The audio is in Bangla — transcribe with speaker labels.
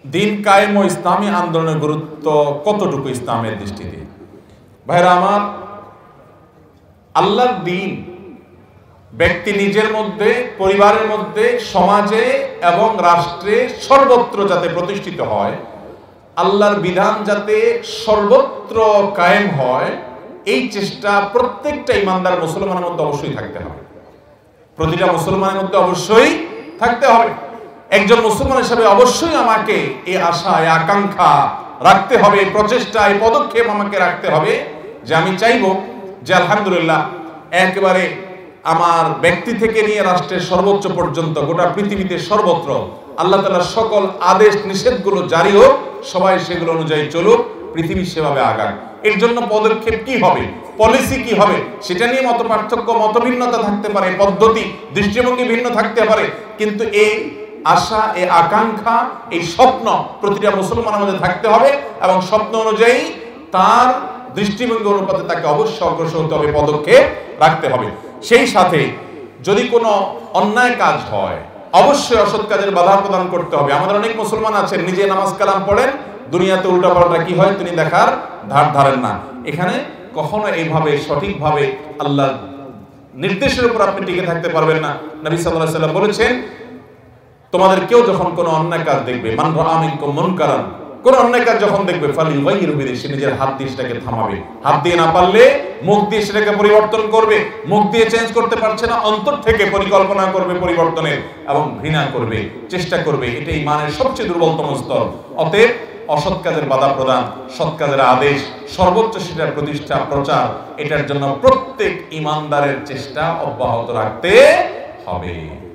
Speaker 1: দিন কায়েম ও ইসলামী আন্দোলনের গুরুত্ব কতটুকু ইসলামের দৃষ্টিতে? ভাইরা আমার, আল্লাহর দ্বীন ব্যক্তি নিজের মধ্যে, পরিবারের মধ্যে, সমাজে এবং রাষ্ট্রে সর্বত্র যাতে প্রতিষ্ঠিত হয়, আল্লাহর বিধান যাতে সর্বত্র কায়েম হয়, এই চেষ্টা প্রত্যেকটা ইমানদার মুসলমানের মধ্যে অবশ্যই থাকতে হবে। প্রতিটা মুসলমানের মধ্যে অবশ্যই থাকতে হবে। একজন মুসলমান হিসেবে অবশ্যই আমাকে এই আশা, এই আকাঙ্ক্ষা রাখতে হবে, এই প্রচেষ্টা, এই পদক্ষেপ আমাকে রাখতে হবে যে আমি চাইবো যে আলহামদুলিল্লাহ একেবারে আমার ব্যক্তি থেকে নিয়ে রাষ্ট্রের সর্বোচ্চ পর্যন্ত গোটা পৃথিবীতে সর্বত্র আল্লাহ তাআলার সকল আদেশ নিষেধগুলো জারি হোক, সবাই সেগুলো অনুযায়ী চলুক, পৃথিবী সেভাবে আগাক। এর জন্য পদক্ষেপ কি হবে, পলিসি কি হবে, সেটা নিয়ে মত পার্থক্য, মতভিন্নতা থাকতে পারে, পদ্ধতি, দৃষ্টিভঙ্গি ভিন্ন থাকতে পারে, কিন্তু এই আশা, এই আকাঙ্ক্ষা, এই স্বপ্ন প্রতিটা মুসলমানের মধ্যে থাকতে হবে এবং স্বপ্ন অনুযায়ী তার দৃষ্টিভঙ্গি অনুপাতে তাকে অবশ্যই অগ্রসর হতে হবে, পদক্ষেপ রাখতে হবে। সেই সাথে যদি কোনো অন্যায় কাজ হয় অবশ্যই অসৎ কাজের বাধা প্রদান করতে হবে। আমাদের অনেক মুসলমান আছেন নিজে নামাজ কালাম পড়েন, দুনিয়াতে উল্টাপাল্টা কি হয় তিনি দেখার ধার ধারেন না। এখানে কখনো এইভাবে সঠিকভাবে আল্লাহর নির্দেশের উপর আপনি টিকে থাকতে পারবেন না। নবী সাল্লাল্লাহু আলাইহি ওয়াসাল্লাম বলেছেন, তোমাদের কেউ যখন কোনো অন্যায় কাজ দেখবে, মান রাআ মিনকুম মুনকারান, কোন অন্যায় কাজ যখন দেখবে, ফালিয়ুগাইয়িরু বিয়াদিহি, সে নিজের হাত দিয়ে সেটাকে থামাবে। হাত দিয়ে না পারলে মুখ দিয়ে সেটাকে পরিবর্তন করবে। মুখ দিয়ে চেঞ্জ করতে পারছে না, অন্তর থেকে পরিকল্পনা করবে পরিবর্তনের এবং ঘৃণা করবে, চেষ্টা করবে। এটাই ইমানের সবচেয়ে দুর্বলতম স্তর। অতএব অসৎ কাজের বাধা প্রদান, সৎ কাজের আদেশ, সর্বোচ্চ সেটার প্রতিষ্ঠা, প্রচার, এটার জন্য প্রত্যেক ইমানদারের চেষ্টা অব্যাহত রাখতে হবে।